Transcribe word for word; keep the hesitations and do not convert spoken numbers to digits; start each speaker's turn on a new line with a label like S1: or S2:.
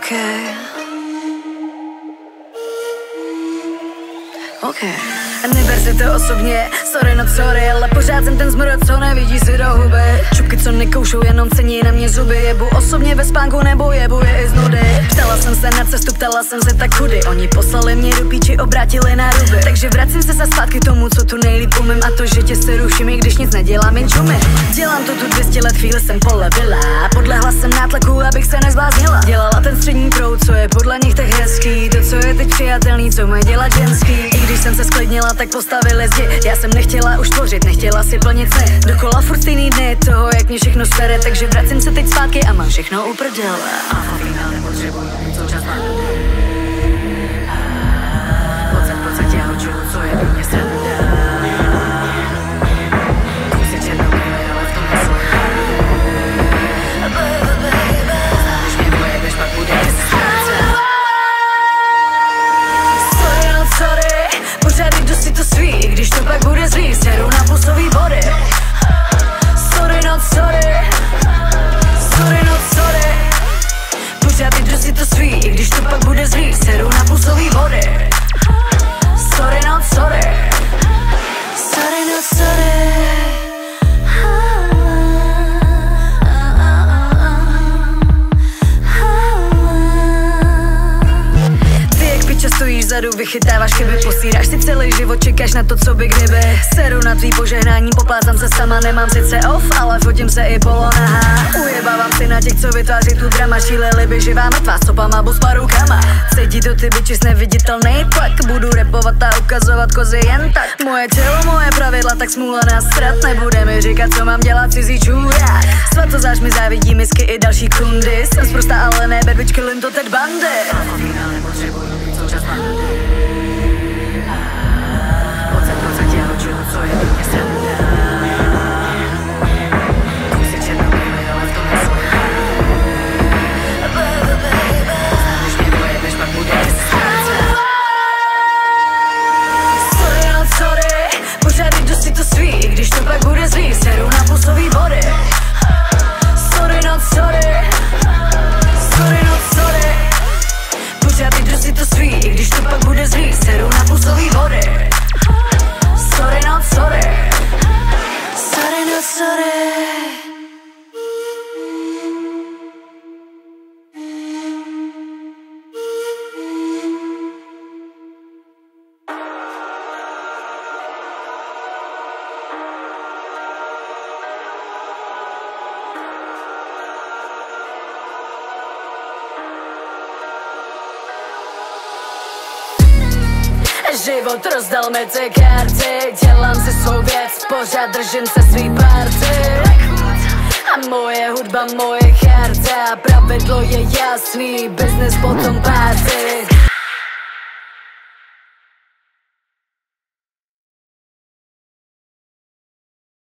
S1: Okay. Okay. Neber si to osobně, sorry no sorry, ale pořád jsem ten zmrd, co nevidí si do huby. Čupky, co nekoušou, jenom cení na mě zuby. Jebu osobně ve spánku nebo jebu je i z nudy. Ptala jsem se na cestu, ptala jsem se tak chudy. Oni poslali mě do píči, obrátili na ruby. Takže vracím se za zpátky tomu, co tu nejlíp umím. A to, že tě se ruším, i když nic nedělám, jen čumím. Dělám to tu dvě stě let, chvíli jsem polevila. Podlehla jsem nátlaku, abych se nezbláznila. Dělala ten střední proud, co je podle nich tak hezký. To, co je teď přijatelný, co má dělat ženský. I když jsem se sklidnila, tak postavili zdi. Já jsem nechtěla už tvořit, nechtěla si plnit sny. Dokola furt stejný dny toho, jak mě všechno sere. Takže vracím se teď zpátky a mám všechno u prdele. A v finále potřebuji mít součas mám. Pocet, pocet, já uču, co je pro mě sranda. Kusy černobílé, ale v tom nesou. Když mě dojedeš, pak bude sorry, no sorry, pořád jdu si to svý, i když to pak bude zlý, seru na plusový body. Sorry, no sorry, sorry, no sorry, pořád jdu si to svý, i když to pak bude zlý, seru na plusový body. Sorry, no sorry, sorry, no sorry. Stojíš vzadu, vychytáváš chyby, posíráš si celý život, čekáš na to, co by kdyby. Seru na tvý požehnání, poplácám se sama, nemám sice off, ale fotím se i polonaha. Ujebávám si na těch, co vytváří tu drama, šíleli by živá mrtvá stopama, bo s parukama. Cítí to ty bičis neviditelný tlak, budu rapovat a ukazovat kozy jen tak. Moje tělo, moje pravidla, tak smůla nás strat, nebude mi říkat, co mám dělat, cizí čůrák. Svatozář mi závidí misky i další kundy, jsem zprostá, ale ne bedvičky, len to teď bandy. Součas mám. Pocet, pocet, já uču, co je pro mě sranda. Kusy černobílé, ale v tom nesou. Když mě dojedeš, pak bude sorry, no sorry, pořád jdu si to svý, i když to pak bude zlý, seru na plusový body. Sorry, no sorry, sorry, no sorry, pořád jdu si to svý, i když to pak bude zlý, seru na plusový body. Sorry, no sorry, sorry, no sorry. Život rozdal mi ty karty, dělám si svou věc, pořád držím se svý party. A moje hudba, moje charta, pravidlo je jasný, business potom party.